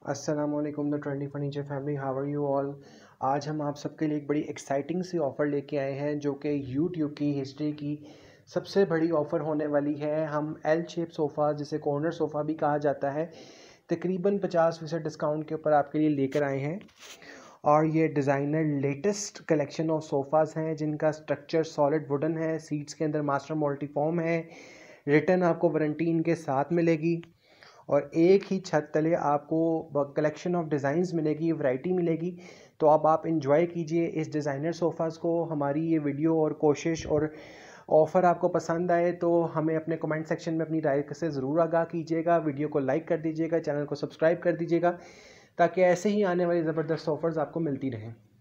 अस्सलामुअलैकुम the trending furniture family, how are you all. आज हम आप सबके लिए एक बड़ी एक्साइटिंग सी ऑफ़र लेके आए हैं जो कि यूट्यूब की हिस्ट्री की सबसे बड़ी ऑफ़र होने वाली है। हम एल शेप सोफ़ा, जिसे कॉर्नर सोफ़ा भी कहा जाता है, तकरीबन 50% डिस्काउंट के ऊपर आपके लिए लेकर आए हैं। और ये designer latest collection of sofas हैं जिनका स्ट्रक्चर सॉलिड वुडन है। सीट्स के अंदर मास्टर मल्टीफॉर्म है। रिटर्न आपको वारंटी इनके साथ मिलेगी और एक ही छत तले आपको कलेक्शन ऑफ डिज़ाइंस मिलेगी, वैरायटी मिलेगी। तो अब आप इंजॉय कीजिए इस डिज़ाइनर सोफ़ाज़ को। हमारी ये वीडियो और कोशिश और ऑफ़र आपको पसंद आए तो हमें अपने कमेंट सेक्शन में अपनी राय से ज़रूर आगाह कीजिएगा। वीडियो को लाइक कर दीजिएगा, चैनल को सब्सक्राइब कर दीजिएगा ताकि ऐसे ही आने वाली ज़बरदस्त ऑफ़र्स आपको मिलती रहें।